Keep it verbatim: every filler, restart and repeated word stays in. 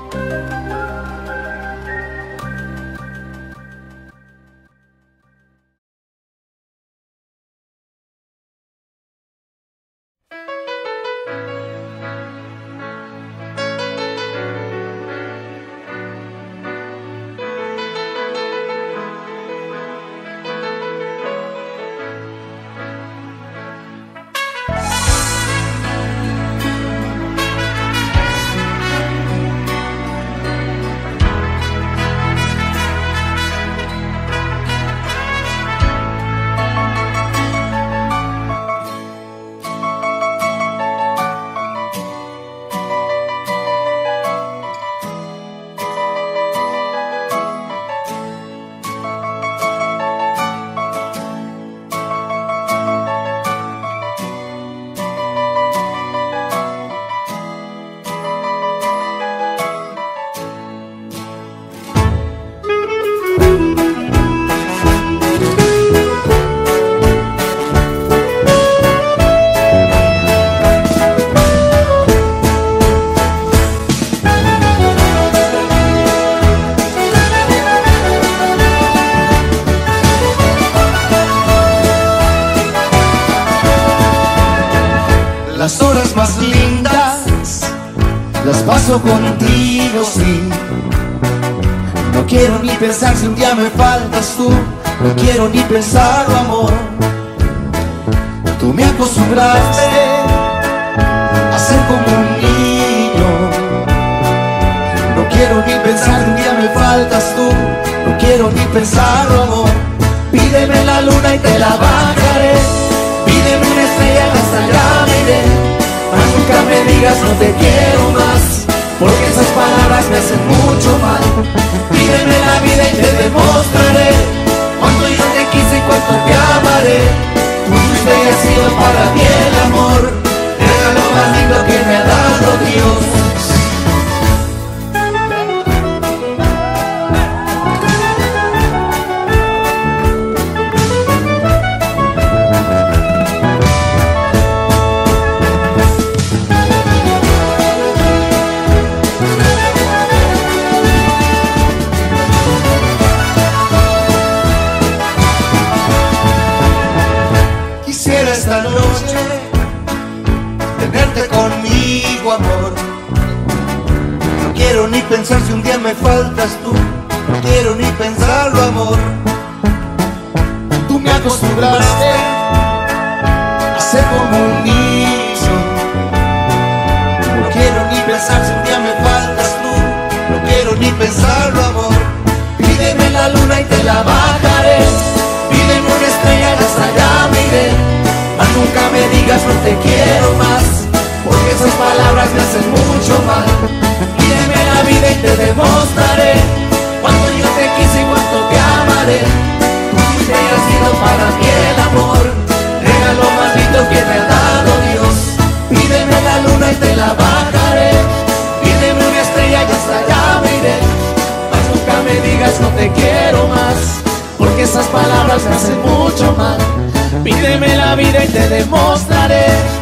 Las horas más lindas las paso contigo, sí. No quiero ni pensar si un día me faltas tú. No quiero ni pensarlo, amor. Tú me acostumbraste a ser como un niño. No quiero ni pensar si un día me faltas tú. No quiero ni pensarlo, amor. Pídeme la luna y te la bajaré. Pídeme una estrella y hasta allá me iré. Mas nunca me digas no te quiero más, porque esas palabras me hacen mucho mal. Pídeme la vida y te demostraré cuánto yo te quise y cuánto te amaré. Tú fuiste y has sido para mí el amor, el regalo más lindo que me ha dado Dios. Esta noche tenerte conmigo, amor. No quiero ni pensar si un día me faltas tú. No quiero ni pensarlo, amor. Tú me acostumbraste a ser como un niño. No quiero ni pensar si un día me faltas tú. No quiero ni pensarlo, amor. Pídeme la luna y te la bajaré. Pídeme una estrella y hasta allá me iré. Mas nunca me digas no te quiero más, porque esas palabras me hacen mucho mal. Pídeme la vida y te demostraré cuánto yo te quise y cuánto te amaré. Tú fuiste y has sido para mí el amor, regalo más lindo que me ha dado Dios. Pídeme la luna y te la bajaré. Pídeme una estrella y hasta allá me iré. Mas nunca me digas no te quiero más, porque esas palabras me hacen mucho mal. Pídeme la vida y te demostraré